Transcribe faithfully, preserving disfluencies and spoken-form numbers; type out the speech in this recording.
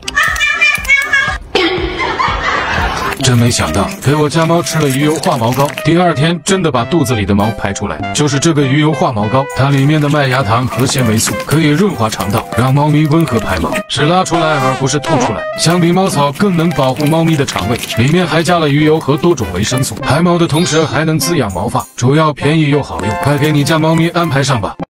真没想到，给我家猫吃了鱼油化毛膏，第二天真的把肚子里的毛排出来。就是这个鱼油化毛膏，它里面的麦芽糖和纤维素可以润滑肠道，让猫咪温和排毛，是拉出来而不是吐出来。相比猫草，更能保护猫咪的肠胃。里面还加了鱼油和多种维生素，排毛的同时还能滋养毛发，主要便宜又好用，快给你家猫咪安排上吧。